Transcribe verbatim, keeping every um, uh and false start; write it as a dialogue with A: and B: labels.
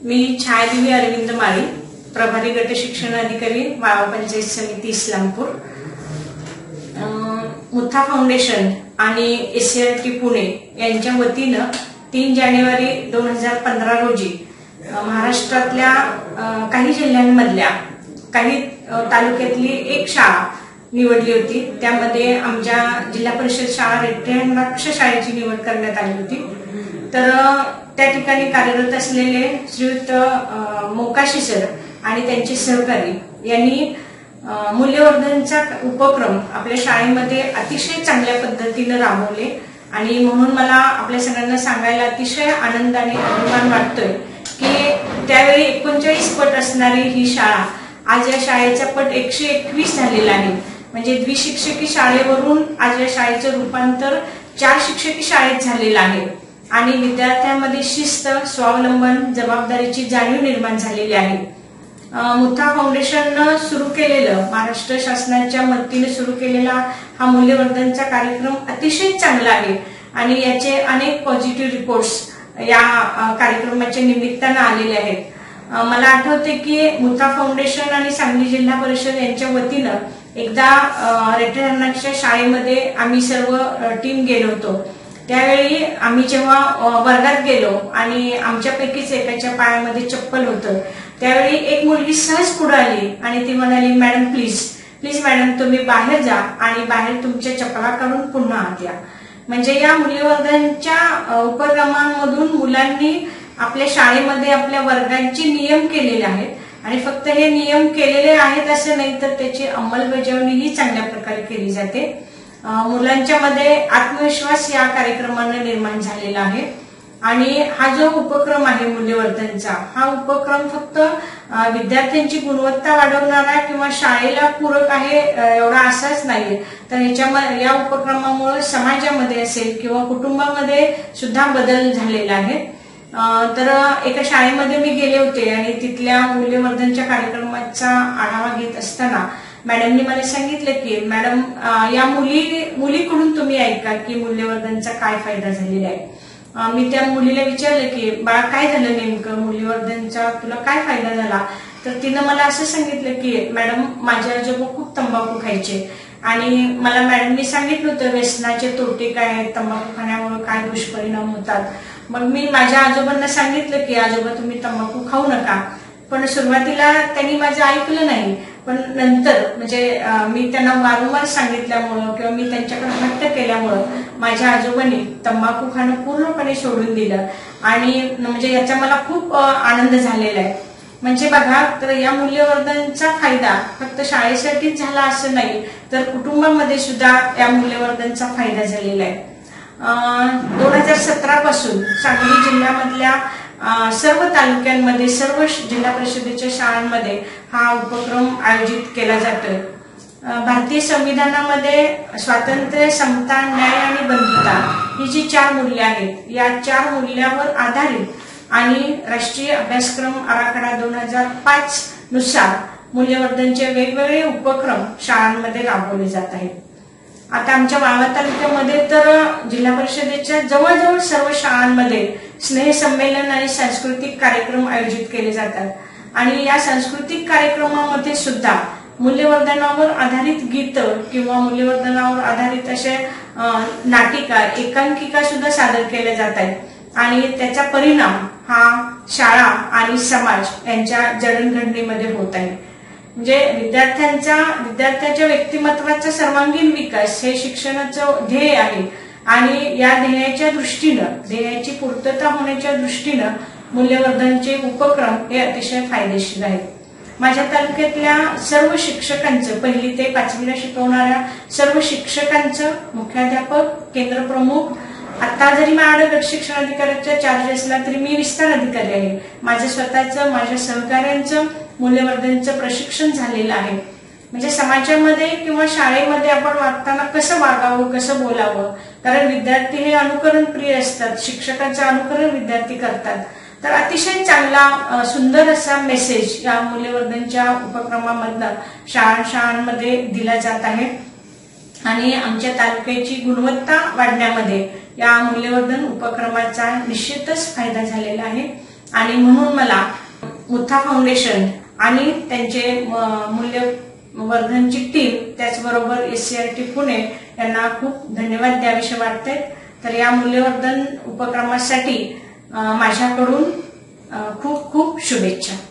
A: मी छायादेवी अरविंद माळी, प्रभारी गट शिक्षण अधिकारी, वाळवा पंचायत समिती इस्लामपूर. मुथा फाउंडेशन आणि एससीआरटी पुणे यांच्या वतीनं तीन जानेवारी दोन हजार पंधरा रोजी महाराष्ट्रातल्या काही जिल्ह्यांमधल्या काही तालुक्यातली एक शाळा निवडली होती. त्यामध्ये आमच्या जिल्हा परिषद शाळा रेठ्यानाक्ष शाळेची निवड करण्यात आली होती. तर त्या ठिकाणी कार्यरत असलेले श्रीयुत मोकाशी सर आणि त्यांचे सहकारी यांनी मूल्यवर्धनचा उपक्रम आपल्या शाळेमध्ये अतिशय चांगल्या पद्धतीने राबवले आणि म्हणून मला आपल्या सगळ्यांना सांगायला अतिशय आनंद आणि अभिमान वाटतोय की त्यावेळी एकोणचाळीस पट असणारी ही शाळा आज या शाळेचा पट एकशे एकवीस झालेला आहे. म्हणजे द्विशिक्षकी शाळेवरून आज या शाळेचं रूपांतर चार शिक्षकी शाळेत झालेलं आहे आणि विद्यार्थ्यांमध्ये शिस्त, स्वावलंबन, जबाबदारीची जाणीव निर्माण झालेली आहे. मुथा फाउंडेशननं सुरू केलेलं, महाराष्ट्र शासनाच्या मदतीने सुरू केलेला हा मूल्यवर्धनचा कार्यक्रम अतिशय चांगला आहे आणि याचे अनेक पॉझिटिव्ह रिपोर्ट्स या कार्यक्रमाच्या निमित्तानं आलेले आहेत. मला आठवते की मुथा फाउंडेशन आणि सांगली जिल्हा परिषद यांच्या वतीनं एकदा रेठ्यानाक्ष शाळेमध्ये आम्ही सर्व टीम गेलो होतो. त्यावेळी आम्ही जेव्हा वर्गात गेलो आणि आमच्यापैकीच एकाच्या पायामध्ये चप्पल होतं, त्यावेळी एक मुलगी सहज पुढे आली आणि ती म्हणाली, मॅडम प्लीज प्लीज मॅडम तुम्ही बाहेर जा आणि बाहेर तुमच्या चपला काढून पुन्हा आत या. म्हणजे या मूल्यवर्धनच्या उपक्रमांमधून मुलांनी आपल्या शाळेमध्ये आपल्या वर्गांचे नियम केलेले आहेत आणि फक्त हे नियम केलेले आहेत असं नाही तर त्याची अंमलबजावणीही चांगल्या प्रकारे केली जाते. मुलांच्या मध्ये आत्मविश्वास या कार्यक्रमाने निर्माण झालेला आहे आणि हा जो उपक्रम आहे मूल्यवर्धनचा, हा उपक्रम फक्त विद्यार्थ्यांची गुणवत्ता वाढवणारा किंवा शाळेला पूरक आहे एवढा असाच नाही, तर याच्यामध्ये या उपक्रमामुळे समाजामध्ये असेल किंवा कुटुंबामध्ये सुद्धा बदल झालेला आहे. तर एका शाळेमध्ये मी गेले होते आणि तिथल्या मूल्यवर्धनच्या कार्यक्रमाचा आढावा घेत असताना मॅडमनी मला सांगितलं की मॅडम या मुली मुलीकडून तुम्ही ऐका की मूल्यवर्धनचा काय फायदा झालेला आहे. मी त्या मुलीला विचारलं की बाळा काय झालं नेमकं, मूल्यवर्धनचा तुला काय फायदा झाला. तर तिनं मला असं सांगितलं की मॅडम माझे आजोबा खूप तंबाखू खायचे आणि मला मॅडमनी सांगितलं होतं व्यसनाचे तोटे काय आहेत, तंबाखू खाण्यामुळे काय दुष्परिणाम होतात. मग मी माझ्या आजोबांना सांगितलं की आजोबा तुम्ही तंबाखू खाऊ नका. पण सुरुवातीला त्यांनी माझं ऐकलं नाही, पण नंतर म्हणजे मी त्यांना वारंवार सांगितल्यामुळं किंवा मी त्यांच्याकडे हट्ट केल्यामुळं माझ्या आजोबांनी तंबाखू खाणं पूर्णपणे सोडून दिलं आणि म्हणजे याचा मला खूप आनंद झालेला आहे. म्हणजे बघा, तर या मूल्यवर्धनचा फायदा फक्त शाळेसाठीच झाला असं नाही तर कुटुंबामध्ये सुद्धा या मूल्यवर्धनचा फायदा झालेला आहे. दोन हजार सतरा पासून सांगली जिल्ह्यामधल्या सर्व तालुक्यांमध्ये सर्व जिल्हा परिषदेच्या शाळांमध्ये हा उपक्रम आयोजित केला जातोय. भारतीय संविधानामध्ये स्वातंत्र्य, समता, न्याय आणि बंधुता ही जी चार मूल्य आहेत, या चार मूल्यावर आधारित आणि राष्ट्रीय अभ्यासक्रम आराखडा दोन हजार पाच नुसार मूल्यवर्धनचे वेगवेगळे उपक्रम शाळांमध्ये राबवले जात आहेत. आता आमच्या वाळवा तालुक्यामध्ये तर जिल्हा परिषदेच्या जवळजवळ सर्व शाळांमध्ये स्नेह संमेलन आणि सांस्कृतिक कार्यक्रम आयोजित केले जातात आणि या सांस्कृतिक कार्यक्रमामध्ये सुद्धा मूल्यवर्धनावर आधारित गीत किंवा मूल्यवर्धनावर आधारित असे नाटिका, एकांकिका सुद्धा सादर केल्या जात आहेत आणि त्याचा परिणाम हा शाळा आणि समाज यांच्या जडणघडणीमध्ये होत आहे. म्हणजे विद्यार्थ्यांचा विद्यार्थ्याच्या व्यक्तिमत्वाचा सर्वांगीण विकास हे शिक्षणाचं ध्येय आहे आणि या ध्येयाच्या दृष्टीनं, ध्येयाची पूर्तता होण्याच्या दृष्टीनं मूल्यवर्धनचे उपक्रम हे अतिशय फायदेशीर आहेत. माझ्या तालुक्यातल्या सर्व शिक्षकांचं, पहिली ते पाचवीला शिकवणाऱ्या सर्व शिक्षकांचं, मुख्याध्यापक, केंद्रप्रमुख, आता जरी माझ्या गट शिक्षण अधिकाऱ्याचा चार्ज असला तरी मी विस्तार अधिकारी आहे. माझं स्वतःचं, माझ्या सहकाऱ्यांचं मूल्यवर्धनचं प्रशिक्षण झालेलं आहे. म्हणजे समाजामध्ये किंवा शाळेमध्ये आपण वागताना कसं वागावं, कसं बोलावं, कारण विद्यार्थी हे अनुकरण प्रिय असतात, शिक्षकांचं अनुकरण विद्यार्थी करतात. तर अतिशय चांगला सुंदर असा मेसेज या मूल्यवर्धनच्या उपक्रमामधनं शाळा शाळांमध्ये दिला जात आहे आणि आमच्या तालुक्याची गुणवत्ता वाढण्यामध्ये या मूल्यवर्धन उपक्रमाचा निश्चितच फायदा झालेला आहे. आणि म्हणून मला मुथा फाउंडेशन आणि त्यांचे मूल्यवर्धनची टीम त्याचबरोबर एससीईआरटी पुणे यांना खूप धन्यवाद द्यावेसे वाटते। तर या मूल्यवर्धन उपक्रमासाठी माझ्याकडून खूप खूप शुभेच्छा।